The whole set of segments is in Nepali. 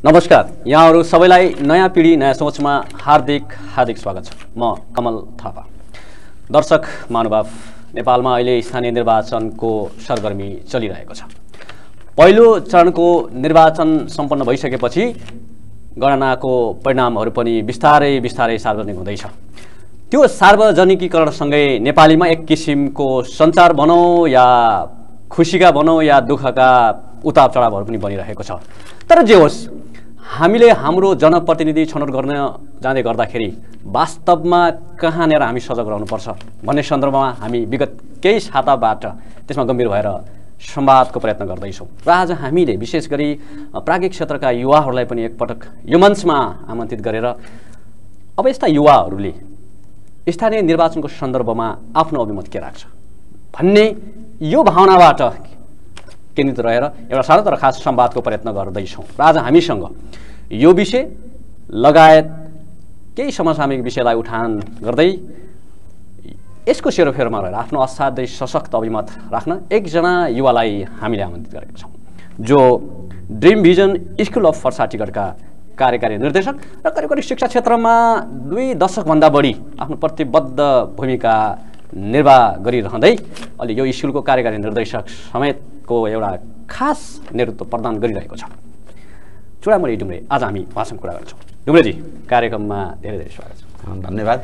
नमस्कार, यहाँहरू सबैलाई नयाँ पिढी नयाँ सोचमा हार्दिक स्वागत छ। म कमल थापा। दर्शक महानुभाव, नेपालमा अहिले स्थानीय निर्वाचनको सरगर्मी चलिरहेको छ। पहिलो चरणको निर्वाचन सम्पन्न भइसकेपछि गणनाको परिणामहरू पनि बिस्तारै सार्वजनिक हुँदैछ। त्यो सार्वजनिकीकरणसँगै नेपालीमा एक किसिमको सञ्चार भनौँ या खुसीका भनौँ या दुःखका उतार चढावहरू पनि बनिरहेको छ। तर जे होस्, हामीले हाम्रो जनप्रतिनिधि छनौट गर्न जाँदै गर्दाखेरि वास्तवमा कहाँनिर हामी सजग रहनुपर्छ भन्ने सन्दर्भमा हामी विगत केही साताबाट त्यसमा गम्भीर भएर संवादको प्रयत्न गर्दैछौँ। र आज हामीले विशेष गरी प्राज्ञिक क्षेत्रका युवाहरूलाई पनि एकपटक यो मञ्चमा आमन्त्रित गरेर अब यस्ता युवाहरूले स्थानीय निर्वाचनको सन्दर्भमा आफ्नो अभिमत के राख्छ भन्ने यो भावनाबाट केन्द्रित रहेर एउटा सानो तर खास संवादको प्रयत्न गर्दैछौँ। र आज हामीसँग यो विषय लगायत केही समसामयिक विषयलाई उठान गर्दै यसको सेरोफेरोमा रहेर आफ्नो असाध्यै सशक्त अभिमत राख्न एकजना युवालाई हामीले आमन्त्रित गरेका छौँ, जो ड्रिम भिजन स्कुल अफ फर्साटिगढका कार्यकारी निर्देशक र करिब शिक्षा क्षेत्रमा 2 दशकभन्दा बढी आफ्नो प्रतिबद्ध भूमिका निर्वाह गरिरहँदै अहिले यो स्कुलको कार्यकारी निर्देशक समेतको एउटा खास नेतृत्व प्रदान गरिरहेको छ। चुडामणि डुम्रे, आज हामी उहाँसँग कुरा गर्छौँ। डुम्रेजी, कार्यक्रममा धेरै स्वागत छ। धन्यवाद।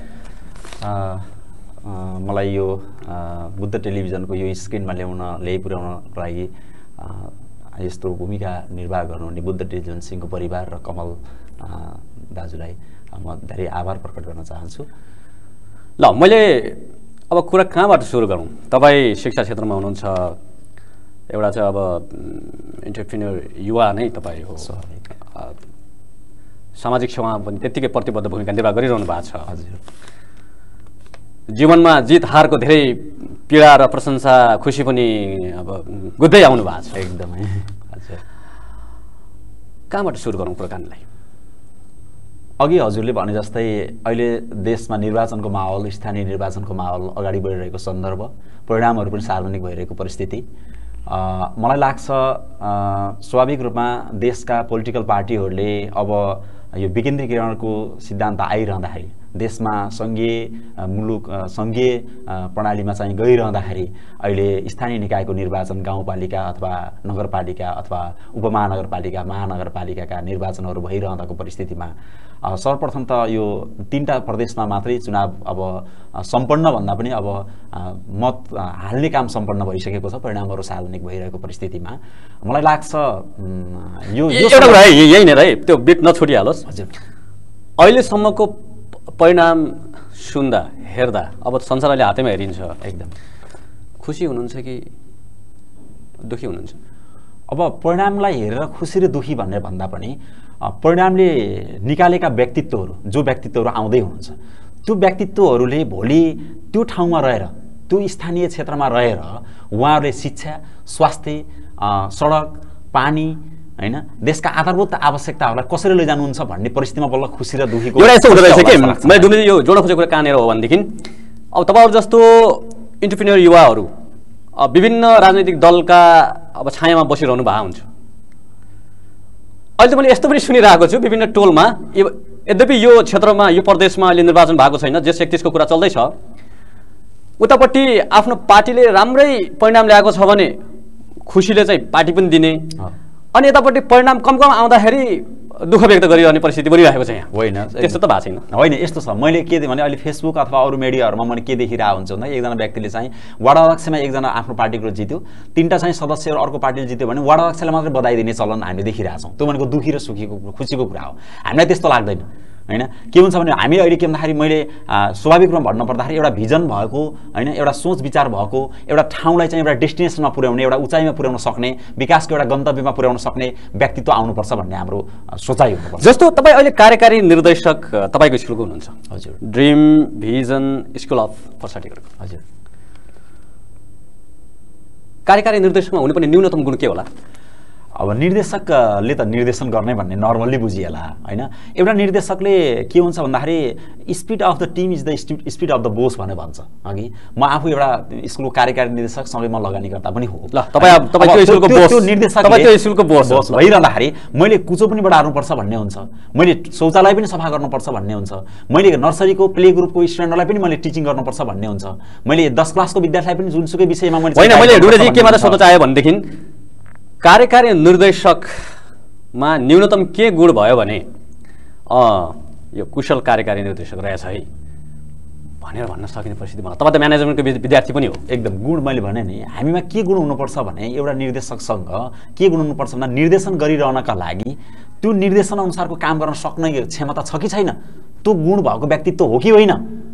मलाई यो बुद्ध टेलिभिजनको यो स्क्रिनमा ल्याइपुर्याउनको लागि यस्तो भूमिका निर्वाह गर्नुहुने बुद्ध टेलिभिजन सिंहको परिवार र कमल दाजुलाई म धेरै आभार प्रकट गर्न चाहन्छु। ल, मैले अब कुरा कहाँबाट सुरु गरौँ? तपाईँ शिक्षा क्षेत्रमा हुनुहुन्छ, एउटा चाहिँ अब एन्टरप्रेन्योर युवा नै तपाईँ हो, सामाजिक सेवामा पनि त्यत्तिकै प्रतिबद्ध भूमिका निर्वाह गरिरहनु भएको छ। हजुर, जीवनमा जित हारको धेरै पीडा र प्रशंसा खुसी पनि अब गुज्दै आउनु भएको छ। एकदमै। हजुर, कहाँबाट सुरु गरौँ कुराकानीलाई? अघि हजुरले भने जस्तै अहिले देशमा निर्वाचनको माहौल, स्थानीय निर्वाचनको माहौल अगाडि बढिरहेको सन्दर्भ, परिणामहरू पनि सार्वजनिक भइरहेको परिस्थिति, मलाई लाग्छ स्वाभाविक रूपमा देशका पोलिटिकल पार्टीहरूले अब यो विकेन्द्रीकरणको सिद्धान्त आइरहँदाखेरि, देशमा सङ्घीय प्रणालीमा चाहिँ गइरहँदाखेरि अहिले स्थानीय निकायको निर्वाचन, गाउँपालिका अथवा नगरपालिका अथवा उपमहानगरपालिका, महानगरपालिकाका निर्वाचनहरू भइरहँदाको परिस्थितिमा सर्वप्रथम त यो 3टा प्रदेशमा मात्रै चुनाव अब सम्पन्न भन्दा पनि अब मत हाल्ने काम सम्पन्न भइसकेको छ। परिणामहरू सार्वजनिक भइरहेको परिस्थितिमा मलाई लाग्छ यो एउटा कुरा यही नै रहे, त्यो बिट नछुटिहालोस्। हजुर, अहिलेसम्मको परिणाम सुन्दा हेर्दा अब संसार अहिले हातैमा हेरिन्छ, एकदम खुसी हुनुहुन्छ कि दुखी हुनुहुन्छ? अब परिणामलाई हेरेर खुसी र दुखी भनेर भन्दा पनि परिणामले निकालेका व्यक्तित्वहरू, जो व्यक्तित्वहरू आउँदै हुनुहुन्छ, त्यो व्यक्तित्वहरूले भोलि त्यो ठाउँमा रहेर, त्यो स्थानीय क्षेत्रमा रहेर उहाँहरूले शिक्षा, स्वास्थ्य, सडक, पानी, हैन, देशका आधारभूत आवश्यकताहरूलाई कसरी लैजानुहुन्छ भन्ने परिस्थितिमा बल्ल खुसी र दुखीको एउटा यस्तो हुँदो रहेछ कि मैले डुम्रे यो जोड्न खोजेको कुरा कहाँनिर हो भनेदेखि अब तपाईँहरू जस्तो एन्टरप्रेन्योर युवाहरू विभिन्न राजनैतिक दलका अब छायामा बसिरहनु भएको हुन्छ। अहिले त मैले यस्तो पनि सुनिरहेको छु विभिन्न टोलमा, यद्यपि यो क्षेत्रमा, यो प्रदेशमा अहिले निर्वाचन भएको छैन, जेठ 31 को कुरा चल्दैछ, उतापट्टि आफ्नो पार्टीले राम्रै परिणाम ल्याएको छ भने खुसीले चाहिँ पार्टी पनि दिने, अनि यतापट्टि परिणाम कम आउँदाखेरि दुःख व्यक्त गरिरहने परिस्थिति बनिरहेको छ। यहाँ होइन, त्यस्तो त भएको छैन। होइन, यस्तो छ। मैले के भने अहिले फेसबुक अथवा अरू मिडियाहरूमा मैले के देखिरहेको हुन्छ भन्दा एकजना व्यक्तिले चाहिँ वार्ड अध्यक्षमा एकजना आफ्नो पार्टीको जित्यो, 3टा चाहिँ सदस्यहरू अर्को पार्टीले जित्यो भने वार्ड अध्यक्षलाई मात्रै बधाई दिने चलन हामीले देखिरहेछौँ। त्यो भनेको दुखी र खुसीको कुरा हो। हामीलाई त्यस्तो लाग्दैन, हैन। के हुन्छ भने हामी अहिले के भन्दाखेरि मैले स्वाभाविक रूपमा भन्नुपर्दाखेरि एउटा भिजन भएको, हैन, एउटा सोच विचार भएको, एउटा ठाउँलाई चाहिँ एउटा डेस्टिनेसनमा पुर्याउने, एउटा उचाइमा पुर्याउन सक्ने, विकासको एउटा गन्तव्यमा पुर्याउन सक्ने व्यक्तित्व आउनुपर्छ भन्ने हाम्रो सोचाइ हुनुपर्छ। जस्तो तपाईँ अहिले कार्यकारी निर्देशक तपाईँको स्कुलको हुनुहुन्छ। हजुर, dream vision school of Farsatigadh. हजुर, कार्यकारी निर्देशकमा हुनुपर्ने न्यूनतम गुण के होला? अब निर्देशकले त निर्देशन गर्ने भन्ने नर्मल्ली बुझिएला होइन। एउटा निर्देशकले के हुन्छ भन्दाखेरि speed of the team is the speed of the boss भनेर भन्छ अघि। म आफू एउटा स्कुलको कार्यकारी निर्देशकसँगै म लगानीकर्ता पनि हो। ल तपाईँ त्यो स्कुलको बोस, त्यो निर्देशक तपाईँ त्यो स्कुलको बोस भइरहँदाखेरि मैले कुचो पनि बढार्नुपर्छ भन्ने हुन्छ, मैले शौचालय पनि सफा गर्नुपर्छ भन्ने हुन्छ, मैले नर्सरीको प्ले ग्रुपको स्टुडेन्टलाई पनि मैले टिचिङ गर्नुपर्छ भन्ने हुन्छ, मैले 10 क्लासको विद्यार्थीलाई पनि जुनसुकै विषयमा मैले ढुँडेजी के मात्र सोध्न चाहे भनेदेखि कार्यकारी निर्देशकमा न्यूनतम के गुण भयो भने यो कुशल कार्यकारी निर्देशक रहेछ है भनेर भन्न सकिने परिस्थिति मलाई। तपाईँ त म्यानेजमेन्टको विद्यार्थी पनि हो। एकदम गुण मैले भने नि हामीमा के गुण हुनुपर्छ भने एउटा निर्देशकसँग के गुण हुनुपर्छ भन्दा निर्देशन गरिरहनका लागि त्यो निर्देशन अनुसारको काम गर्न सक्ने क्षमता छ कि छैन, त्यो गुण भएको व्यक्तित्व हो कि होइन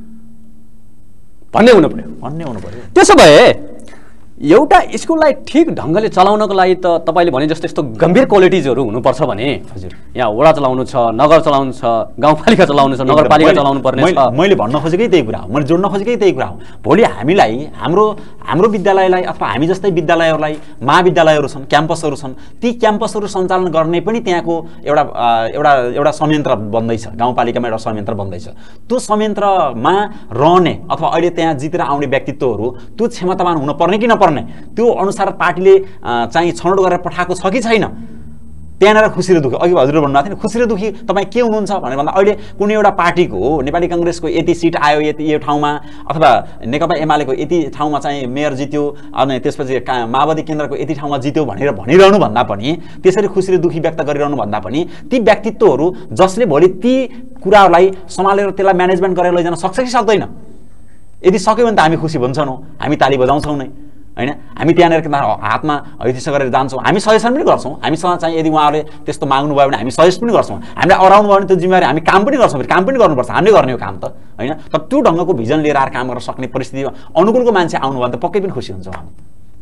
भन्ने हुनु पर्यो। त्यसो भए एउटा स्कुललाई ठिक ढङ्गले चलाउनको लागि त तपाईँले भने जस्तो यस्तो गम्भीर क्वालिटिजहरू हुनुपर्छ भने हजुर यहाँ वडा चलाउनु छ, नगर चलाउनु छ, गाउँपालिका चलाउनु छ, नगरपालिका चलाउनु पर्ने छ। मैले भन्न खोजेकै त्यही कुरा हो, मैले जोड्न खोजेकै त्यही कुरा हो। भोलि हामीलाई हाम्रो विद्यालयलाई अथवा हामी जस्तै विद्यालयहरूलाई महाविद्यालयहरू छन्, क्याम्पसहरू छन्, ती क्याम्पसहरू सञ्चालन गर्ने पनि त्यहाँको एउटा संयन्त्र बन्दैछ, गाउँपालिकामा एउटा संयन्त्र बन्दैछ। त्यो संयन्त्रमा रहने अथवा अहिले त्यहाँ जितेर आउने व्यक्तित्वहरू त्यो क्षमतावान हुनुपर्ने कि नपर्ने, त्यो अनुसार पार्टीले चाहिँ छनौट गरेर पठाएको छ कि छैन, त्यहाँनिर खुसी र दुःखी। अघि हजुरले भन्नुभएको थियो नि खुसी र दुःखी तपाईँ के हुनुहुन्छ भनेर भन्दा अहिले कुनै एउटा पार्टीको नेपाली काङ्ग्रेसको यति सिट आयो यो ठाउँमा अथवा नेकपा एमालेको यति ठाउँमा चाहिँ मेयर जित्यो अनि त्यसपछि माओवादी केन्द्रको यति ठाउँमा जित्यो भनेर भनिरहनु भन्दा पनि, त्यसरी खुसी र दुःखी व्यक्त गरिरहनु भन्दा पनि ती व्यक्तित्वहरू जसले भोलि ती कुराहरूलाई सम्हालेर त्यसलाई म्यानेजमेन्ट गरेर लैजान सक्छ कि सक्दैन? यदि सक्यो भने त हामी खुसी हुन्छौँ, हामी ताली बजाउँछौँ नै होइन। हामी त्यहाँनिर हातमा हैतिस गरेर जान्छौँ, हामी सजेसन पनि गर्छौँ, हामीसँग चाहिँ यदि उहाँहरूले त्यस्तो माग्नु भयो भने हामी सजेस्ट पनि गर्छौँ, हामीलाई अराउनु भयो भने त्यो जिम्मेवारी हामी काम पनि गर्छौँ, काम पनि गर्नुपर्छ, हामीले गर्ने हो काम त होइन। तर त्यो ढङ्गको भिजन लिएर आएर काम गर्न सक्ने परिस्थितिमा अनुकूलको मान्छे आउनु भयो भने त पक्कै पनि खुसी हुन्छौँ हामी।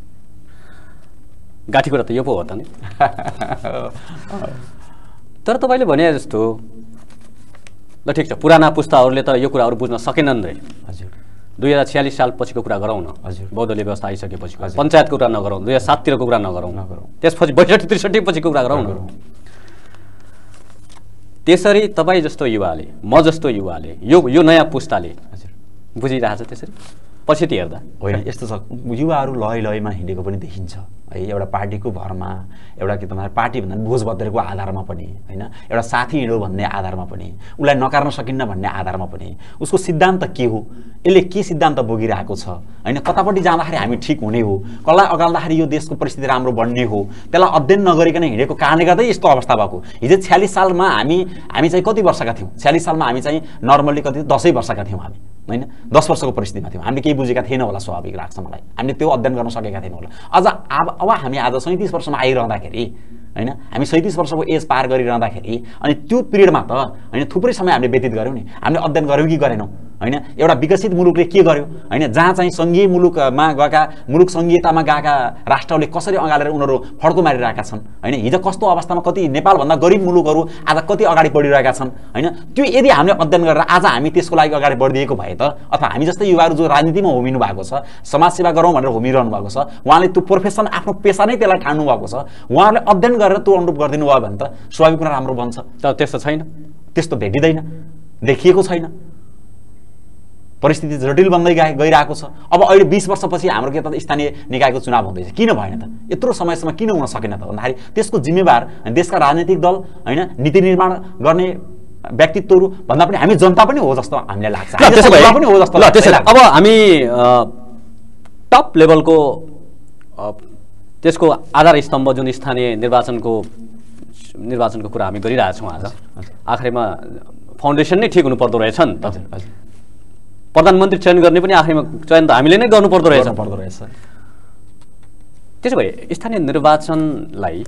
गाठी कुरा त यो पो हो त नि। तर तपाईँले भने जस्तो ल ठिक छ, पुराना पुस्ताहरूले त यो कुराहरू बुझ्न सकेनन् रे। हजुर 2046 साल पछिको कुरा गरौँ न, हजुर बौद्धले व्यवस्था आइसकेपछि पञ्चायतको कुरा नगरौँ, 2007 तिरको कुरा नगरौँ, त्यसपछि 62-63 पछिको कुरा गरौँ न। त्यसरी तपाईँ जस्तो युवाले, म जस्तो युवाले, यो नयाँ पुस्ताले हजुर बुझिरहेछ त्यसरी पछि त हेर्दा होइन। यस्तो छ, युवाहरू लयमा हिँडेको पनि देखिन्छ है, एउटा पार्टीको भरमा, एउटा के त पार्टी भन्दा भोजभद्रेको आधारमा पनि होइन, एउटा साथी हिँडो भन्ने आधारमा पनि, उसलाई नकार्न सकिन्न भन्ने आधारमा पनि उसको सिद्धान्त के हो, यसले के सिद्धान्त बोकिरहेको छ होइन, कतापट्टि जाँदाखेरि हामी ठिक हुने हो, कसलाई अगाल्दाखेरि यो देशको परिस्थिति राम्रो बन्ने हो, त्यसलाई अध्ययन नगरिकन हिँडेको कारणले गर्दै यस्तो अवस्था भएको। हिजो 46 सालमा हामी चाहिँ कति वर्षका थियौँ? 46 सालमा हामी चाहिँ नर्मल्ली कति 10 वर्षका थियौँ हामी होइन, 10 वर्षको परिस्थितिमा थियौँ, हामीले केही बुझेका थिएन होला, स्वाभाविक लाग्छ मलाई, हामीले त्यो अध्ययन गर्न सकेका थिएनौँ होला। अझ अब हामी आज 37 वर्षमा आइरहँदाखेरि होइन, हामी 37 वर्षको एज पार गरिरहँदाखेरि अनि त्यो पिरियडमा त होइन थुप्रै समय हामीले व्यतीत गऱ्यौँ नि, हामीले अध्ययन गऱ्यौँ कि गरेनौँ होइन। एउटा विकसित मुलुकले के गर्यो होइन, जहाँ चाहिँ सङ्घीय मुलुकमा गएका, मुलुक सङ्घीयतामा गएका राष्ट्रहरूले कसरी अगालेर उनीहरू फड्को मारिरहेका छन् होइन, हिजो कस्तो अवस्थामा कति नेपालभन्दा गरिब मुलुकहरू आज कति अगाडि बढिरहेका छन् होइन, त्यो यदि हामीले अध्ययन गरेर आज हामी त्यसको लागि अगाडि बढिदिएको भए त, अथवा हामी जस्तै युवाहरू जो राजनीतिमा होमिनु भएको छ, समाजसेवा गरौँ भनेर होमिरहनु भएको छ, उहाँले त्यो प्रोफेसन आफ्नो पेसा नै त्यसलाई ठान्नु भएको छ, उहाँहरूले अध्ययन गरेर त्यो अनुरूप गरिदिनु भयो भने त स्वाभाविक कुरा राम्रो बन्छ। तर त्यस्तो छैन, त्यस्तो भेटिँदैन, देखिएको छैन, परिस्थिति जटिल बन्दै गइरहेको छ। अब अहिले 20 वर्षपछि हाम्रो के त स्थानीय निकायको चुनाव हुँदैछ, किन भएन त? यत्रो समयसम्म किन हुन सकेन त भन्दाखेरि त्यसको जिम्मेवार देशका राजनीतिक दल होइन, नीति निर्माण गर्ने व्यक्तित्वहरू भन्दा पनि हामी जनता पनि हो जस्तो हामीलाई लाग्छ, पनि हो जस्तो लाग्छ। अब हामी टप लेभलको त्यसको आधार स्तम्भ जुन स्थानीय निर्वाचनको कुरा हामी गरिरहेछौँ आज, आखिरमा फाउन्डेसन नै ठिक हुनु पर्दो रहेछ नि त। प्रधानमन्त्री चयन गर्ने पनि आखिरमा चयन त हामीले नै गर्नु पर्दो रहेछ। त्यसो भए स्थानीय निर्वाचनलाई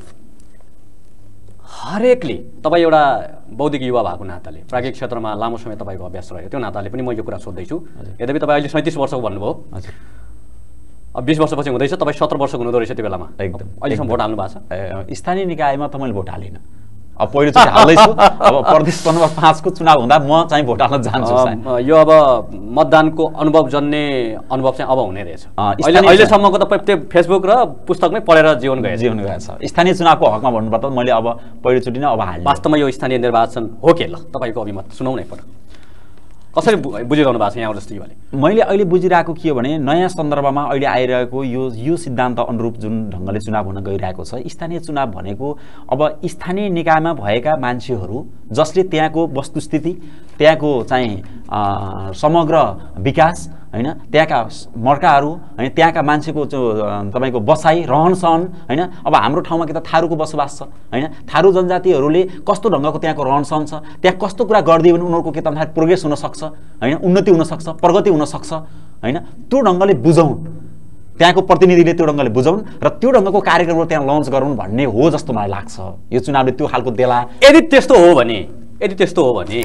हरेकले, तपाईँ एउटा बौद्धिक युवा भएको नाताले, प्राज्ञिक क्षेत्रमा लामो समय तपाईँको अभ्यास रहेको त्यो नाताले पनि म यो कुरा सोध्दैछु। यद्यपि तपाईँ अहिले 37 वर्षको भन्नुभयो, अब 20 वर्षपछि हुँदैछ, तपाईँ 17 वर्षको हुनुहुँदो रहेछ त्यो बेलामा, एकदम अहिलेसम्म भोट हाल्नु भएको छ? स्थानीय निकायमा त मैले भोट हालिनँ, अब पहिलोचोटि हाल्दैछु अब प्रदेश नम्बर 5 को चुनाव हुँदा म चाहिँ भोट हाल्न जान्छु सायद। यो अब मतदानको अनुभव जन्ने अनुभव चाहिँ अब हुने रहेछ। अहिलेसम्मको त फेसबुक र पुस्तकमै पढेर जीवन गएछ। स्थानीय चुनावको हकमा भन्नुपर्दा मैले अब पहिलोचोटि नै अब हाल्ने। वास्तवमा यो स्थानीय निर्वाचन हो के? ल तपाईँको अभिमत सुनाउ नै पर्यो। कसरी बुझिरहनु भएको छ यहाँ जस्तो युवाले? मैले अहिले बुझिरहेको के हो भने नयाँ सन्दर्भमा अहिले आइरहेको यो सिद्धान्त अनुरूप जुन ढङ्गले चुनाव हुन गइरहेको छ, स्थानीय चुनाव भनेको अब स्थानीय निकायमा भएका मान्छेहरू जसले त्यहाँको वस्तुस्थिति, त्यहाँको चाहिँ समग्र विकास हैन, त्यहाँका मर्काहरू हैन, त्यहाँका मान्छेको तपाईको बसाइ रहनसहन हैन। अब हाम्रो ठाउँमा के त थारूको बसोबास छ हैन, थारू जनजातिहरूले कस्तो ढङ्गको त्यहाँको रहनसहन छ, त्यहाँ कस्तो कुरा गरिदियो भने उनीहरूको के त भन्दाखेरि प्रोग्रेस हुन सक्छ हैन, उन्नति हुन सक्छ, प्रगति हुन सक्छ हैन। त्यो ढङ्गले बुझौँ, त्यहाँको प्रतिनिधिले त्यो ढङ्गले बुझाउन् र त्यो ढङ्गको कार्यक्रमहरू त्यहाँ लन्च गराउन् भन्ने हो जस्तो मलाई लाग्छ। यो चुनावले त्यो खालको देला। यदि त्यस्तो हो भने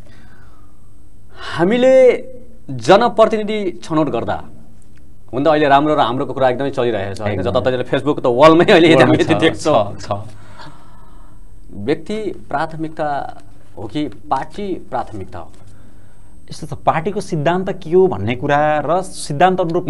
हामीले जनप्रतिनिधि छनौट गर्दा हुन त अहिले राम्रो र हाम्रोको कुरा एकदमै चलिरहेको छ हैन। जताततै फेसबुक त वलमै अहिले हामीले देख्छौँ। व्यक्ति प्राथमिकता हो कि पार्टी प्राथमिकता हो? यस्तो छ, पार्टीको सिद्धान्त के हो भन्ने कुरा र सिद्धान्त अनुरूप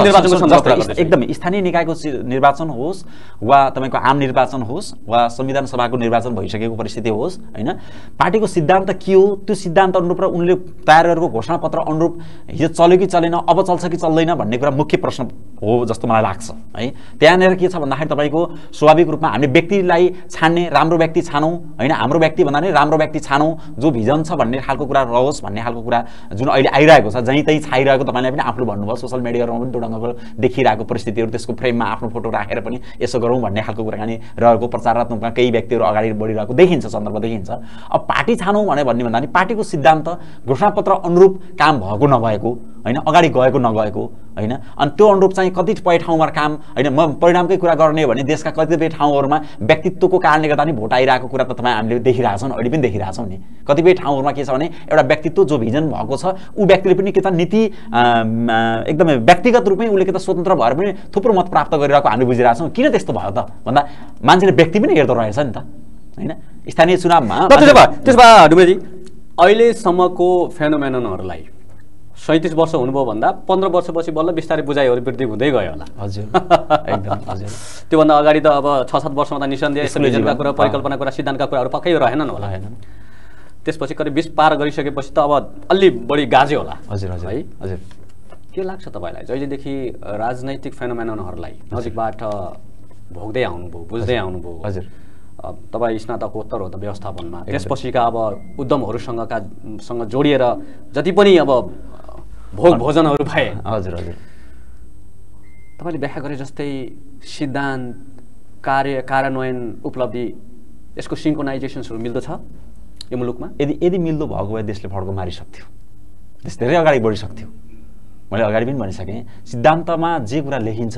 एकदमै स्थानीय निकायको निर्वाचन होस् वा तपाईँको आम निर्वाचन होस् वा संविधान सभाको निर्वाचन भइसकेको परिस्थिति होस् हैन, पार्टीको सिद्धान्त के हो त्यो सिद्धान्त अनुरूप र उनले तयार गरेको घोषणापत्र अनुरूप हिजो चल्यो कि चलेन, अब चल्छ कि चल्दैन भन्ने कुरा मुख्य प्रश्न हो जस्तो मलाई लाग्छ है। त्यहाँनिर के छ भन्दाखेरि तपाईँको स्वाभाविक रूपमा हामीले व्यक्तिलाई छान्ने, राम्रो व्यक्ति छानौँ हैन, हाम्रो व्यक्ति भन्दा पनि राम्रो व्यक्ति छानौँ जो भिजन छ भन्ने खालको कुरा रहोस् भन्ने खालको कुरा जुन अहिले आइरहेको छ, जहीँ तहीँ छाइरहेको तपाईँले पनि आफूले भन्नुभयो, सोसियल मिडियामा पनि त्यो ढङ्गको देखिरहेको परिस्थितिहरू, त्यसको फ्रेममा आफ्नो फोटो राखेर पनि यसो गरौँ भन्ने खालको कुराकानी रहेको प्रचारात्मकमा केही व्यक्तिहरू अगाडि बढिरहेको देखिन्छ, सन्दर्भ देखिन्छ। अब पार्टी छानौँ भन्दा नि पार्टीको सिद्धान्त घोषणापत्र अनुरूप काम भएको नभएको हैन, अगाडि गएको नगएको हैन, अनि त्यो अनुरूप चाहिँ कतिपय ठाउँमा काम हैन, म परिणामकै कुरा गर्ने हो भने देशका कतिपय ठाउँहरूमा व्यक्तित्वको कारणले गर्दा नि भोट आइरहेको कुरा त तपाईँ हामीले देखिरहेछौँ, अहिले पनि देखिरहेछौँ नि। कतिपय ठाउँहरूमा के छ भने एउटा व्यक्तित्व जो भिजन भएको छ ऊ व्यक्तिले पनि के त नीति एकदमै व्यक्तिगत रूपमै उसले के त स्वतन्त्र भएर पनि थुप्रो मत प्राप्त गरिरहेको हामी बुझिरहेछौँ। किन त्यस्तो भयो त भन्दा मान्छेले व्यक्ति पनि हेर्दो रहेछ नि त हैन। स्थानीय चुनावमा त्यसो भए डुम्रेजी अहिलेसम्मको फेनोमेननहरूलाई 37 वर्ष हुनुभयो भन्दा 15 वर्षपछि बल्ल बिस्तारै बुझाइहरू वृद्धि हुँदै गयो होला। हजुर एकदम हजुर। त्योभन्दा अगाडि त अब 6-7 वर्षमा त निसन्देह भिजनका कुरा, परिकल्पनाका कुरा, सिद्धान्तका कुराहरू पक्कै रहेनन् होला हैन। त्यसपछि करिब 20 पार गरिसकेपछि त अब अलि बढी गाज्यो होला। हजुर हजुर है हजुर। के लाग्छ तपाईँलाई जहिलेदेखि राजनैतिक फेनोमेननहरूलाई नजिकबाट भोग्दै आउनुभयो, बुझ्दै आउनुभयो? हजुर। तपाईँ स्नातकोत्तर हो त व्यवस्थापनमा, त्यसपछिका अब उद्यमहरूसँग जोडिएर जति पनि अब भोजनहरू भए, हजुर हजुर, तपाईँले व्याख्या गरे जस्तै सिद्धान्त, कार्यान्वयन, उपलब्धि, यसको सिन्क्रोनाइजेसन्सहरू मिल्दछ यो मुलुकमा? यदि मिल्दो भएको भए देशले फड्को मारिसक्थ्यो, देश धेरै अगाडि बढिसक्थ्यो। मैले अगाडि पनि भनिसकेँ, सिद्धान्तमा जे कुरा लेखिन्छ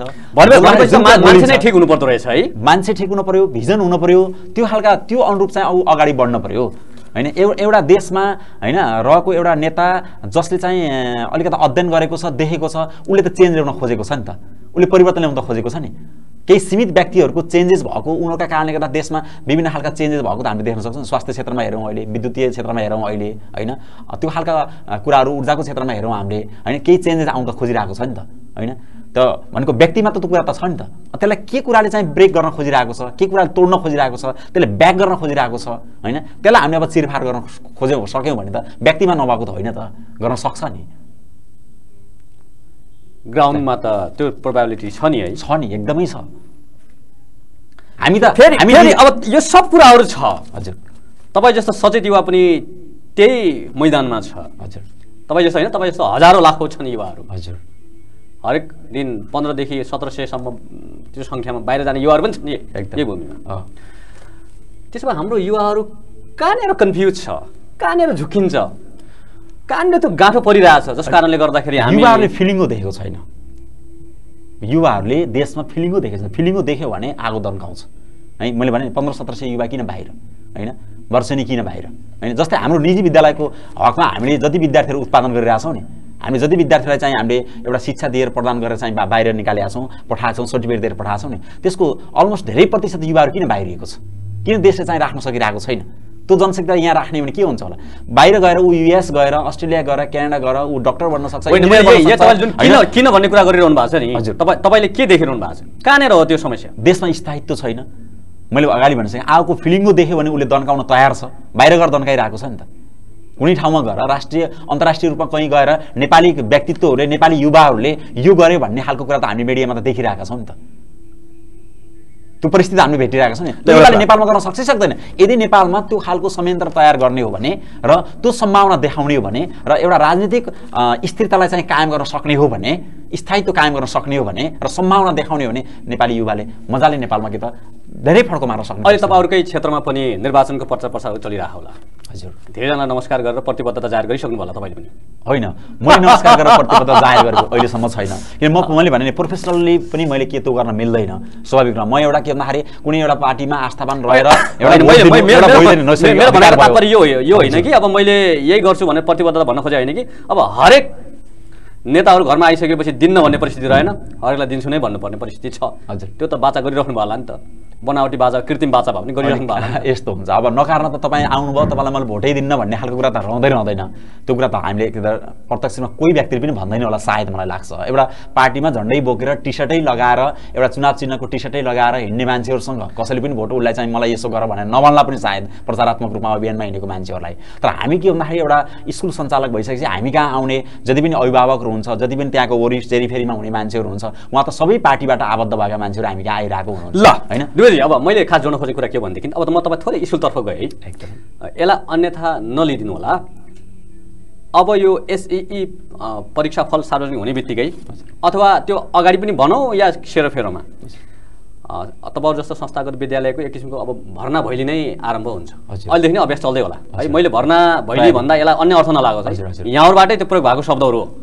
मान्छे नै ठिक हुनुपर्दो रहेछ है। मान्छे ठिक हुनु पर्यो, भिजन हुनु पर्यो, त्यो खालका त्यो अनुरूप चाहिँ अब अगाडि बढ्न पर्यो हैन। एउटा देशमा हैन रहेको एउटा नेता जसले चाहिँ अलिकति अध्ययन गरेको छ, देखेको छ, उसले त चेन्ज ल्याउन खोजेको छ नि त, उसले परिवर्तन ल्याउन खोजेको छ नि। केही सीमित व्यक्तिहरूको चेन्जेस भएको, उनीहरूका कारणले गर्दा देशमा विभिन्न खालका चेन्जेस भएको त हामीले देख्न सक्छौँ। स्वास्थ्य क्षेत्रमा हेरौँ अहिले, विद्युतीय क्षेत्रमा हेरौँ अहिले हैन, त्यो खालका कुराहरू, ऊर्जाको क्षेत्रमा हेरौँ हामीले हैन, केही चेन्जेस आउन त खोजिरहेको छ नि त हैन। त भनेको व्यक्तिमा त त्यो कुरा त छ नि त, त्यसलाई के कुराले चाहिँ ब्रेक गर्न खोजिरहेको छ, के कुराले तोड्न खोजिरहेको छ, त्यसले ब्याक गर्न खोजिरहेको छ हैन, त्यसलाई हामीले अब चिरफार गर्न सक्यौँ भने त व्यक्तिमा नभएको त होइन त, गर्न सक्छ नि। ग्राउन्डमा त त्यो प्रोबेबिलिटी छ नि है? छ नि, एकदमै छ। हामी त फेरि अब यो सब कुराहरू छ। हजुर। तपाईँ जस्तो सचेत युवा पनि त्यही मैदानमा छ। हजुर। तपाईँ जस्तो होइन, तपाईँ जस्तो हजारौँ लाखौँ छन् युवाहरू। हजुर। हरेक दिन 15 देखि 1700सम्म त्यो सङ्ख्यामा बाहिर जाने युवाहरू पनि छन् यही भूमिमा। त्यसो भए हाम्रो युवाहरू कहाँनिर कन्फ्युज छ, कहाँनिर झुकिन्छ, कहाँनिर त्यो गाँठो परिरहेछ, जस कारणले गर्दाखेरि युवाहरूले फिलिङ्गो देखेको छैन। युवाहरूले देशमा फिलिङ्गो देखेको छैन। फिलिङ्गो देख्यो भने आगो दन्काउँछ है। मैले भने 1500-1700 युवा किन बाहिर हैन, वर्षेनी किन बाहिर हैन। जस्तै हाम्रो निजी विद्यालयको हकमा हामीले जति विद्यार्थीहरू उत्पादन गरिरहेछौँ नि, हामी जति विद्यार्थीलाई चाहिँ हामीले एउटा शिक्षा दिएर प्रदान गरेर चाहिँ बाहिर निकालेका छौँ, पठाएका छौँ, सर्टिफिकेट दिएर पठाएका छौँ नि, त्यसको अलमोस्ट धेरै प्रतिशत युवाहरू किन बाहिरिएको छ किन देशले चाहिँ राख्न सकिरहेको छैन? त्यो जनशक्ति यहाँ राख्ने भने के हुन्छ होला? बाहिर गएर ऊ युएस गएर, अस्ट्रेलिया गएर, क्यानाडा गएर ऊ डक्टर बन्न सक्छ। किन भन्ने कुरा गरिरहनु भएको छ नि, तपाईँले के देखिरहनु भएको छ? कहाँनिर हो त्यो समस्या? देशमा स्थायित्व छैन। मैले अगाडि भनिसकेँ, आएको फिलिङ्गो देख्यो भने उसले दन्काउन तयार छ, बाहिर गएर दन्काइरहेको छ नि त। कुनै ठाउँमा गएर राष्ट्रिय अन्तर्राष्ट्रिय रूपमा कहीँ गएर नेपाली व्यक्तित्वहरूले, नेपाली युवाहरूले यो गर्यो भन्ने खालको कुरा त हामी मिडियामा त देखिरहेका छौँ नि त। त्यो परिस्थिति हामीले भेटिरहेको छ नि। नेपालले नेपालमा गर्न सक्छ सक्दैन? यदि नेपालमा त्यो खालको संयन्त्र तयार गर्ने हो भने र त्यो सम्भावना देखाउने हो भने र एउटा राजनीतिक स्थिरतालाई चाहिँ कायम गर्न सक्ने हो भने, स्थायित्व कायम गर्न सक्ने हो भने र सम्भावना देखाउने हो भने नेपाली युवाले मजाले नेपालमा के त धेरै फड्को मार्न सक्ने। अहिले तपाईँहरूकै क्षेत्रमा पनि निर्वाचनको प्रचार प्रसार चलिरहेको होला। हजुर, धेरैजना नमस्कार गरेर प्रतिबद्धता जाहेर गरिसक्नु होला तपाईँले पनि? होइन, मैले नमस्कार गरेर प्रतिबद्धता जाहेर गरेको अहिलेसम्म छैन। किन मैले भने नि प्रोफेसनल्ली पनि मैले के त्यो गर्न मिल्दैन। स्वाभाविक रूपमा म एउटा के भन्दाखेरि कुनै एउटा पार्टीमा आस्थावान रहेर मेरो भनेको तात्पर्य यो होइन कि अब मैले यही गर्छु भनेर प्रतिबद्धता भन्न खोजे होइन कि अब हरेक नेताहरू घरमा आइसकेपछि दिन्न भन्ने परिस्थिति रहेन, हरेकलाई दिन्छु नै भन्नुपर्ने परिस्थिति छ। हजुर, त्यो त बाचा गरिराख्नु भयो होला नि त, बनावटी बाजा, कृत्रिम बाचा भए पनि गरिराख्नु भयो। यस्तो हुन्छ, अब नकार्न त तपाईँ आउनुभयो, तपाईँलाई मैले भोटै दिन्न भन्ने खालको कुरा त रहँदैन। त्यो कुरा त हामीले प्रत्यक्षमा कोही व्यक्तिले पनि भन्दैन होला सायद, मलाई लाग्छ। एउटा पार्टीमा झन्डै बोकेर टी सर्टै लगाएर, एउटा चुनाव चिन्हको टी सर्टै लगाएर हिँड्ने मान्छेहरूसँग कसैले पनि भोट उसलाई चाहिँ मलाई यसो गर भनेर नभन्ला पनि सायद प्रचारात्मक रूपमा अभियानमा हिँडेको मान्छेहरूलाई। तर हामी के भन्दाखेरि एउटा स्कुल सञ्चालक भइसकेपछि हामी कहाँ आउने जति पनि अभिभावकहरू हुन्छ, जति पनि त्यहाँको वरिफेरीमा हुने मान्छेहरू हुन्छ, उहाँ त सबै पार्टीबाट आबद्ध भएका मान्छेहरू हामी कहाँ आइरहेको हुनुहुन्छ। ल होइन, अब मैले खास जोड्न खोजेको कुरा के भनेदेखि अब त म तपाईँ थोरै स्कुलतर्फ गएँ है, यसलाई अन्यथा नलिदिनु होला। अब यो एसई परीक्षाफल सार्वजनिक हुने बित्तिकै अथवा त्यो अगाडि पनि भनौँ या सेरोफेरोमा तपाईँहरू जस्तो संस्थागत विद्यालयको एक किसिमको अब भर्ना भैली नै आरम्भ हुन्छ। अहिलेदेखि नै अभ्यास चल्दै होला है। मैले भर्ना भैली भन्दा यसलाई अन्य अर्थ नलागोस् है, यहाँहरूबाटै त्यो प्रयोग भएको शब्दहरू हो।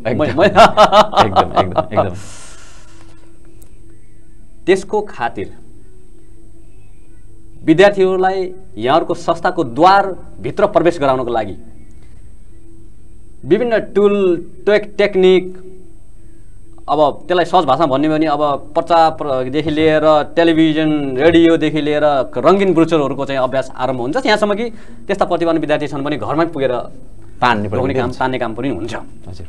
त्यसको खातिर विद्यार्थीहरूलाई यहाँहरूको संस्थाको द्वारभित्र प्रवेश गराउनको लागि विभिन्न टुल टेक्निक, अब त्यसलाई सहज भाषामा भन्ने भने अब प्रचारदेखि लिएर टेलिभिजन, रेडियोदेखि लिएर रङ्गीन ब्रोचरहरूको चाहिँ अभ्यास आरम्भ हुन्छ। यहाँसम्म कि त्यस्ता प्रतिभावान विद्यार्थी छन् भने घरमै पुगेर तान्ने काम पनि हुन्छ। हजुर,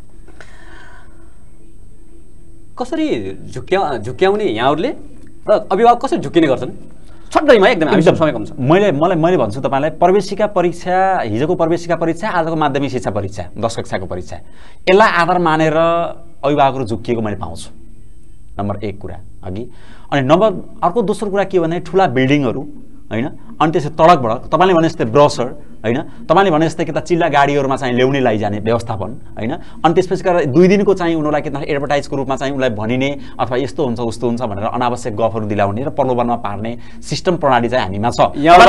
कसरी झुक्क्याउने यहाँहरूले र अभिभावक कसरी झुक्किने गर्छन्? छट्टैमा एकदमै समय कम छ। मैले भन्छु तपाईँलाई, प्रवेशिका परीक्षा, हिजोको प्रवेशिका परीक्षा, आजको माध्यमिक शिक्षा परीक्षा, 10 कक्षाको परीक्षा, यसलाई आधार मानेर अभिभावकहरू झुक्किएको मैले पाउँछु। नम्बर 1 कुरा अघि। अनि अर्को दोस्रो कुरा के भने ठुला बिल्डिङहरू होइन, अनि त्यसै तडक भडक तपाईँले भने जस्तै ब्रोसर होइन, तपाईँले भने जस्तै कि त चिल्ला गाडीहरूमा चाहिँ ल्याउने लैजाने व्यवस्थापन होइन, अनि त्यसपछि गएर 2 दिनको चाहिँ उनीहरूलाई के त एडभर्टाइजको रूपमा चाहिँ उनलाई भनिने अथवा यस्तो हुन्छ उस्तो हुन्छ भनेर अनावश्यक गफहरू दिलाउने र प्रलोभनमा पार्ने सिस्टम प्रणाली चाहिँ हामीमा छ।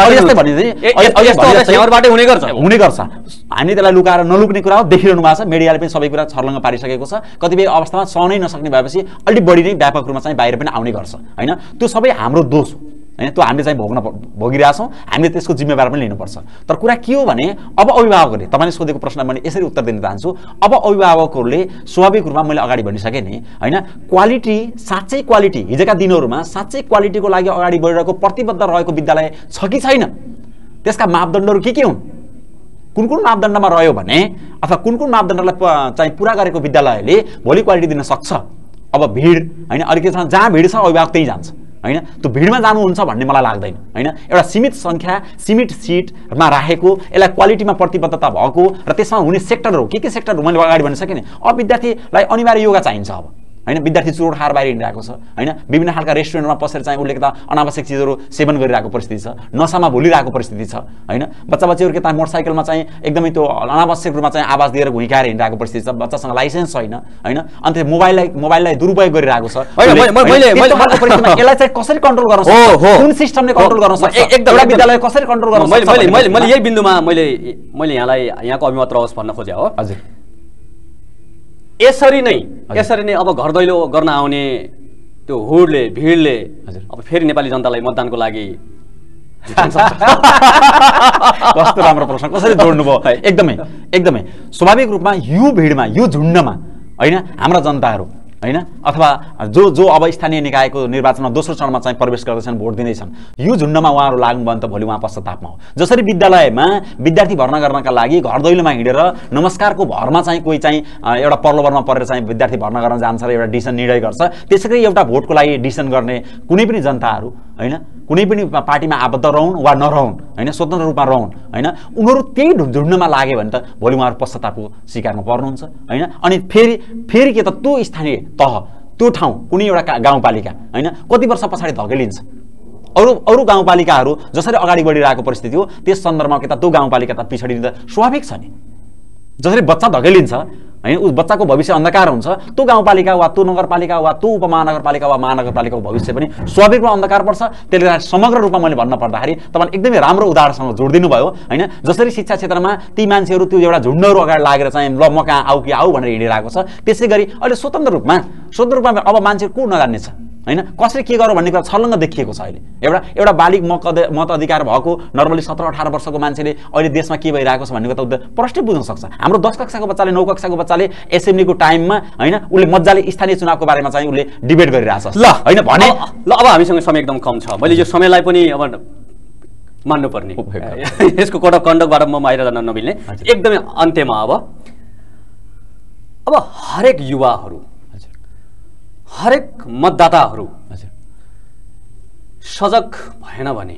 हुने गर्छ। हामीले त्यसलाई लुकाएर नलुक्ने कुरा हो, देखिरहनु भएको छ, मिडियाले पनि सबै कुरा छर्लङ्ग पारिसकेको छ। कतिपय अवस्थामा सहनै नसक्ने भएपछि अलिक बढी नै व्यापक रूपमा चाहिँ बाहिर पनि आउने गर्छ होइन। त्यो सबै हाम्रो दोष हो होइन, त्यो हामीले चाहिँ भोगिरहेछौँ, हामीले त्यसको जिम्मेवार पनि लिनुपर्छ। तर कुरा के हो भने अब अभिभावकहरूले, तपाईँले सोधेको प्रश्नलाई मैले यसरी उत्तर दिन चाहन्छु। अब अभिभावकहरूले स्वाभाविक रूपमा मैले अगाडि भनिसकेँ नि होइन, क्वालिटी, साँच्चै क्वालिटी, हिजोका दिनहरूमा साँच्चै क्वालिटीको लागि अगाडि बढिरहेको प्रतिबद्ध रहेको विद्यालय छ कि छैन, त्यसका मापदण्डहरू के हुन्, कुन मापदण्डमा रह्यो भने अथवा कुन मापदण्डलाई चाहिँ पुरा गरेको विद्यालयले भोलि क्वालिटी दिन सक्छ। अब भिड होइन, अलिकति जहाँ भिड छ अभिभावक त्यहीँ जान्छ होइन, त्यो भिडमा जानुहुन्छ भन्ने मलाई लाग्दैन होइन। एउटा सीमित सङ्ख्या, सीमित सिटमा राखेको, यसलाई क्वालिटीमा प्रतिबद्धता भएको र त्यसमा हुने सेक्टरहरू के सेक्टरहरू मैले अगाडि भनिसकेँ नि। अब विद्यार्थीलाई अनिवार्य योगा चाहिन्छ अब होइन, विद्यार्थी चुरोट खाएर बाहिर हिँडिरहेको छ होइन, विभिन्न खालका रेस्टुरेन्टमा पसेर चाहिँ उसले त अनावश्यक चिजहरू सेवन गरिरहेको परिस्थिति छ, नसामा भुलिरहेको परिस्थिति छ होइन। बच्चाबच्चीहरू के त मोटरसाइकलमा चाहिँ एकदमै त्यो अनावश्यक रूपमा चाहिँ आवाज दिएर घुइकाएर हिँडिरहेको परिस्थिति छ, बच्चासँग लाइसेन्स छैन होइन, अनि मोबाइललाई दुरुपयोग गरिरहेको छ। यसलाई चाहिँ कसरी कन्ट्रोल गर्न सक्छ, कुन सिस्टमले कन्ट्रोल गर्न सक्छ, एउटा विद्यालय कसरी कन्ट्रोल गर्न सक्छ? मैले यही बिन्दुमा मैले यहाँलाई यहाँको अभिमत रहोस् भन्न खोजे हो। हजुर, यसरी नै अब घर दैलो गर्न आउने त्यो हुडले, भिडले अब फेरि नेपाली जनतालाई मतदानको लागि कस्तो राम्रो प्रश्न, कसरी जोड्नुभयो। एकदमै स्वाभाविक रूपमा यो भिडमा, यो झुन्डमा होइन हाम्रा जनताहरू हैन अथवा जो अब स्थानीय निकायको निर्वाचनमा दोस्रो चरणमा चाहिँ प्रवेश गर्दैछन् भोट दिँदैछन् यो झुन्डमा उहाँहरू लाग्नुभयो भने त भोलि उहाँ पश्चातापमा हो। जसरी विद्यालयमा विद्यार्थी भर्ना गर्नका लागि घर दैलोमा हिँडेर नमस्कारको भरमा चाहिँ कोही चाहिँ एउटा प्रलोभनमा परेर चाहिँ विद्यार्थी भर्ना गर्न जान्छ र एउटा डिसिसन निर्णय गर्छ, त्यसैगरी एउटा भोटको लागि डिसिसन गर्ने कुनै पनि जनताहरू हैन कुनै पनि पार्टीमा आबद्ध रहन् वा नरहन् हैन स्वतन्त्र रूपमा रहन् हैन उनीहरू त्यही झुन्डमा लाग्यो भने त भोलि उहाँहरू पश्चातापको शिकारमा पर्नुहुन्छ हैन। अनि फेरि के त त्यो स्थानीय तह त्यो ठाउँ कुनै एउटा गाउँपालिका हैन कति वर्ष पछाडि धकेलिन्छ। अरू गाउँपालिकाहरू जसरी अगाडि बढिरहेको परिस्थिति हो त्यस सन्दर्भमा के त त्यो गाउँपालिका त पिछडिनु त स्वाभाविक छ नि। जसरी बच्चा धकेलिन्छ हैन उस बच्चाको भविष्य अन्धकार हुन्छ, त्यो गाउँपालिका वा त्यो नगरपालिका वा त्यो उपमहानगरपालिका वा महानगरपालिकाको भविष्य पनि स्वाभाविक रूपमा अन्धकार पर्छ। त्यसले गर्दा समग्र रूपमा मैले भन्न पर्दाखेरि तपाईले एकदमै राम्रो उदाहरणसँग जोडिदिनु भयो हैन। जसरी शिक्षा क्षेत्रमा ती मान्छेहरू त्यो एउटा झुन्डहरू अगाडि लागेर चाहिँ ल म कहाँ आऊ कि आऊ भनेर हिँडिरहेको छ, त्यसैगरी अहिले स्वतन्त्र रूपमा अब मान्छे को नजान्ने छ हैन कसरी के गर्यो भन्ने कुरा छर्लङ्ग देखिएको छ। अहिले एउटा बालिग मत अधिकार भएको नर्मली 17-18 वर्षको मान्छेले अहिले देशमा के भइरहेको छ भन्ने कुरा त प्रष्टै बुझ्न सक्छ। हाम्रो 10 कक्षाको बच्चाले 9 कक्षाको बच्चाले एसेम्ब्लीको टाइममा हैन उसले मज्जाले स्थानीय चुनावको बारेमा चाहिँ उसले डिबेट गरिरहेछ ल हैन भने ल अब हामीसँग समय एकदम कम छ, मैले यो समयलाई पनि अब मान्नुपर्ने यसको कोड अफ कन्डक्टबाट म बाहिर जान नमिल्ने एकदमै अन्त्यमा अब हरेक युवाहरू हरेक मतदाताहरू सजग भएन भने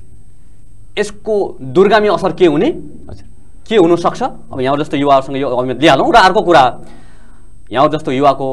यसको दूरगामी असर के हुने के हुन सक्छ। अब यहाँ जस्तो युवाहरूसँग यो अभिमत लिइहालौँ र अर्को कुरा यहाँ जस्तो युवाको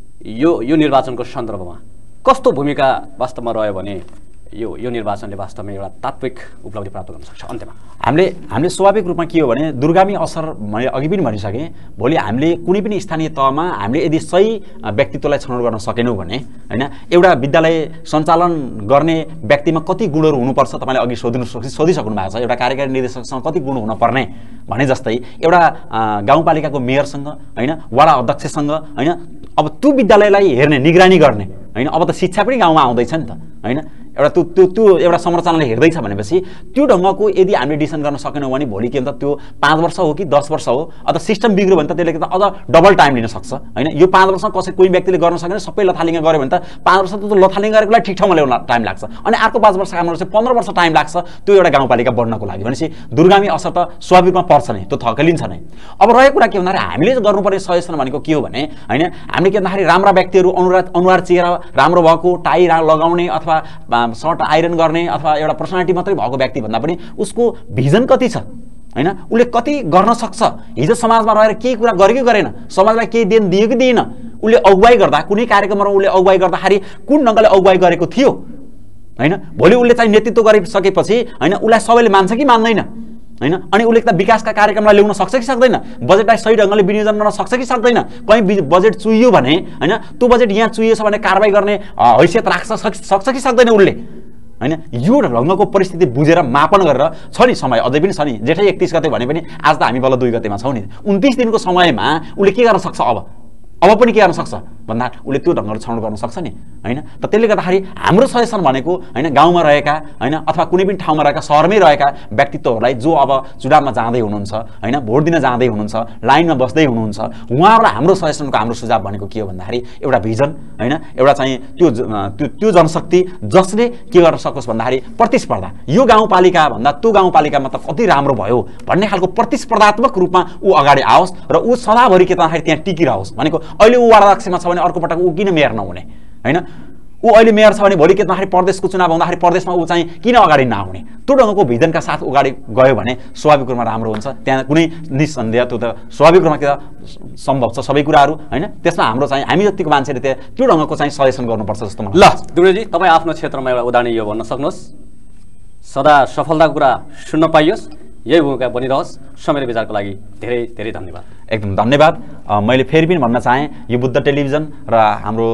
यो निर्वाचनको सन्दर्भमा कस्तो भूमिका वास्तवमा रह्यो भने यो निर्वाचनले वास्तवमा एउटा तात्विक उपलब्धि प्राप्त गर्न सक्छ। अन्त्यमा हामीले स्वाभाविक रूपमा के हो भने दूरगामी असर मैले अघि पनि भनिसकेँ, भोलि हामीले कुनै पनि स्थानीय तहमा हामीले यदि सही व्यक्तित्वलाई छनौट गर्न सकेनौँ भने हैन एउटा विद्यालय सञ्चालन गर्ने व्यक्तिमा कति गुणहरू हुनुपर्छ तपाईँले अघि सोधिसक्नु भएको छ। एउटा कार्यकारी निर्देशकसँग कति गुण हुनुपर्ने भने जस्तै एउटा गाउँपालिकाको मेयरसँग हैन वडा अध्यक्षसँग हैन अब त्यो विद्यालयलाई हेर्ने निगरानी गर्ने हैन अब त शिक्षा पनि गाउँमा आउँदैछ नि त हैन एउटा त्यो एउटा संरचनाले हेर्दैछ भनेपछि त्यो ढङ्गको यदि हामीले डिसिसन गर्न सकेनौँ भने भोलि के भन्छ त्यो 5 वर्ष हो कि 10 वर्ष हो अथवा सिस्टम बिग्रियो भने त त्यसले अझ डबल टाइम लिन सक्छ हैन। यो 5 वर्षमा कसै कोही व्यक्तिले गर्न सकेन सबै लथालिङ्ग गर्यो भने त 5 वर्ष त लथालिङ्ग गरेकोलाई ठिक ठाउँमा ल्याउन टाइम लाग्छ अनि अर्को 5 वर्ष काम गर्छ 15 वर्ष टाइम लाग्छ त्यो एउटा गाउँपालिका बढ्नको लागि भनेपछि दूरगामी असर त स्वाभाविक रूपमा पर्छ नै, त्यो थकलिन्छ नै। अब रहेको कुरा के भन्दाखेरि हामीले गर्नुपर्ने सजेसन भनेको के हो भने हैन हामीले के भन्दाखेरि राम्रा व्यक्तिहरू अनुहार चेहरा राम्रो भएको टाई लगाउने अथवा सर्ट आइरन गर्ने अथवा एउटा पर्सनालिटी मात्रै भएको व्यक्ति भन्दा पनि उसको भिजन कति छ हैन उसले कति गर्न सक्छ, हिजो समाजमा रहेर केही कुरा गरेको गरेन, समाजलाई केही देन दियो कि दिएन, उसले अगुवाई गर्दा कुनै कार्यक्रममा उसले अगुवाई गर्दाखेरि कुन ढङ्गले अगुवाई गरेको थियो हैन भोलि उसले चाहिँ नेतृत्व गरिसकेपछि हैन उसलाई सबैले मान्छ कि मान्दैन हैन अनि उसले त विकासका कार्यक्रमलाई ल्याउन सक्छ कि सक्दैन, बजेटलाई सही ढङ्गले विनियोजन गर्न सक्छ कि सक्दैन, कहीँ बजेट चुइयो भने हैन त्यो बजेट यहाँ चुइएछ भने कारबाही गर्ने हैसियत सक्छ कि सक्दैन उसले हैन। यो ढङ्गको परिस्थिति बुझेर मापन गरेर छ नि समय अझै पनि छ नि, जेठै 31 गते भने पनि आज त हामी बल्ल 2 गतेमा छौँ नि, 29 दिनको समयमा उसले के गर्न सक्छ अब पनि के गर्न सक्छ भन्दा उसले त्यो ढङ्गले छनौट गर्न सक्छ नि हैन। त त्यसले गर्दाखेरि हाम्रो सजेसन भनेको हैन गाउँमा रहेका हैन अथवा कुनै पनि ठाउँमा रहेका सहरमै रहेका व्यक्तित्वहरूलाई जो अब चुनावमा जाँदै हुनुहुन्छ हैन भोट दिन जाँदै हुनुहुन्छ लाइनमा बस्दै हुनुहुन्छ उहाँहरूलाई हाम्रो सजेसनको हाम्रो सुझाव भनेको के हो भन्दाखेरि एउटा भिजन हैन एउटा चाहिँ त्यो जनशक्ति जसले के गर्न सकोस् भन्दाखेरि प्रतिस्पर्धा यो गाउँपालिका भन्दा त्यो गाउँपालिकामा त कति राम्रो भयो भन्ने खालको प्रतिस्पर्धात्मक रूपमा ऊ अगाडि आओस् र ऊ सदाभरि के भन्दाखेरि त्यहाँ टिकिरहोस् भनेको अहिले ऊ वार्डाध्यक्षमा छ भने अर्को पटक ऊ किन मेयर नहुने हैन ऊ अहिले मेयर छ भने भोलि के भन्दाखेरि प्रदेशको चुनाव हुँदाखेरि प्रदेशमा ऊ चाहिँ किन अगाडि नआउने त्यो ढङ्गको भिजनका साथ अगाडि गयो भने स्वाभाविक रूपमा राम्रो हुन्छ। त्यहाँ कुनै निसन्देह त्यो त स्वाभाविक रूपमा के सम्भव छ सबै कुराहरू हैन। त्यसमा हाम्रो चाहिँ हामी जतिको मान्छेले त्यो ढङ्गको चाहिँ सजेसन गर्नुपर्छ जस्तो मलाई। ल दुर्गेजी तपाईँ आफ्नो क्षेत्रमा एउटा उदाहरण यो भन्न सक्नुहोस्, सदा सफलताको कुरा सुन्न पाइयोस्, यही भूमिका बनिरहोस्। समय र विचारको लागि धेरै धेरै धन्यवाद। एकदम धन्यवाद। मैले फेरि पनि भन्न चाहेँ यो बुद्ध टेलिभिजन र हाम्रो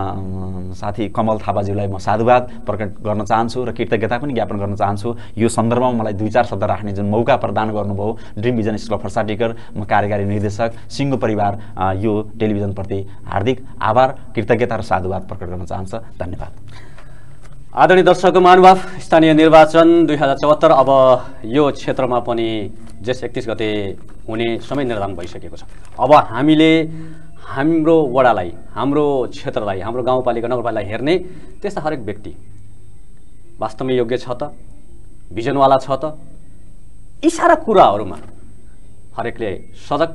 साथी कमल थापाज्यूलाई म साधुवाद प्रकट गर्न चाहन्छु र कृतज्ञता पनि ज्ञापन गर्न चाहन्छु। यो सन्दर्भमा मलाई 2-4 शब्द राख्ने जुन मौका प्रदान गर्नुभयो ड्रिम भिजन स्कुल अफ फर्साटिकर, म कार्यकारी निर्देशक सिङ्गो परिवार यो टेलिभिजनप्रति हार्दिक आभार कृतज्ञता र साधुवाद प्रकट गर्न चाहन्छ। धन्यवाद। आदरणीय दर्शक महानुभाव, स्थानीय निर्वाचन 2074 अब यो क्षेत्रमा पनि जेठ 31 गते हुने समय निर्धारण भइसकेको छ। अब हामीले हाम्रो वडालाई, हाम्रो क्षेत्रलाई, हाम्रो गाउँपालिका नगरपालिकालाई हेर्ने त्यस्ता हरेक व्यक्ति वास्तवमै योग्य छ त, भिजनवाला छ त? यी सारा कुराहरूमा हरेकले सजग,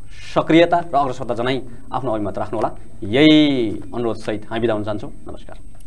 सक्रियता र अग्रसरता जनाई आफ्नो अभिमत राख्नुहोला। यही अनुरोधसहित हामी बिदा हुन चाहन्छौँ। नमस्कार।